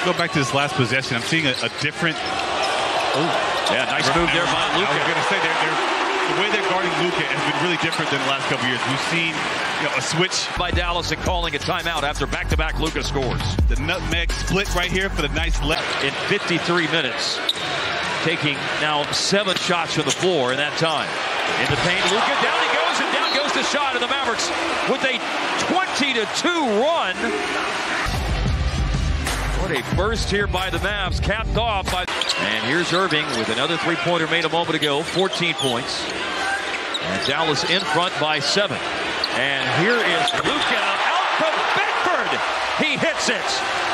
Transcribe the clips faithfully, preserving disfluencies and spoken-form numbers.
go back to this last possession. I'm seeing a, a different. Oh, yeah, nice move there by Luka. I was going to say they're, they're, the way they're guarding Luka has been really different than the last couple years. We've seen you know, a switch by Dallas and calling a timeout after back-to-back Luka scores. The nutmeg split right here for the nice left in fifty-three minutes. Taking now seven shots from the floor in that time. In the paint, Luka, down he goes, and down goes the shot, and the Mavericks with a twenty to two run. What a burst here by the Mavs, capped off by... And here's Irving with another three-pointer made a moment ago, fourteen points. And Dallas in front by seven. And here is Luka out from Beckford. He hits it.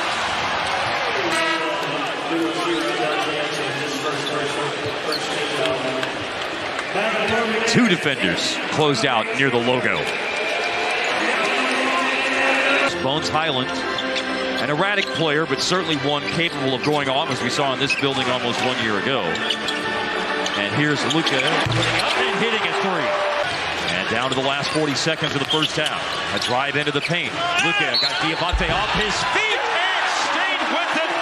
Two defenders closed out near the logo. Bones Highland, an erratic player, but certainly one capable of going off, as we saw in this building almost one year ago. And here's Luka putting up and hitting a three. And down to the last forty seconds of the first half. A drive into the paint. Luka got Diamante off his feet and stayed with it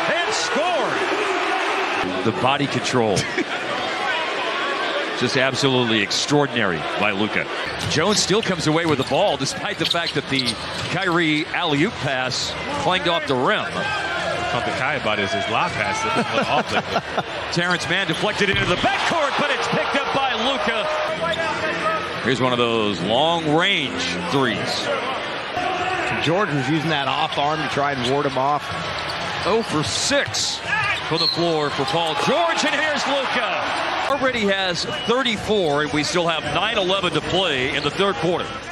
and scored. The body control. Just absolutely extraordinary by Luka. Jones still comes away with the ball, despite the fact that the Kyrie alley-oop pass clanged off the rim. What the Kai about is his lob pass. Terrence Mann deflected into the backcourt, but it's picked up by Luka. Here's one of those long-range threes. George was using that off arm to try and ward him off. oh for six from the floor for Paul George, and here's Luka. Already has thirty-four, and we still have nine eleven to play in the third quarter.